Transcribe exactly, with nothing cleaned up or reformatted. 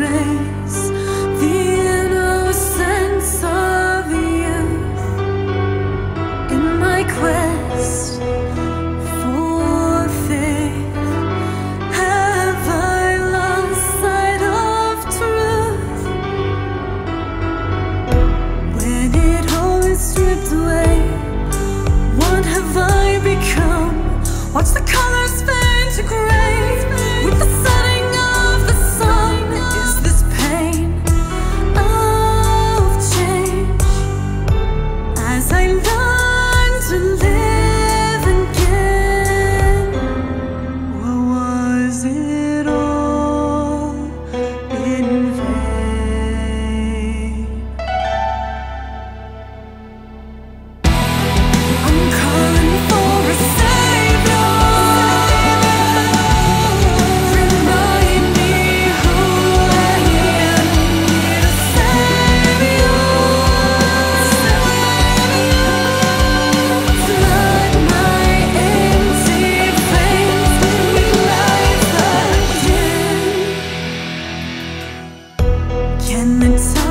trace the innocence of youth in my quest for faith. Have I lost sight of truth when it all is stripped away? What have I become? Watch the colors fade to gray with the setting of the sun. Is this pain of change as I learn to live again? Or was it all in vain? I'm calling for a savior. Remind me who I am. Need a savior. Flood my empty veins with life again. Can the time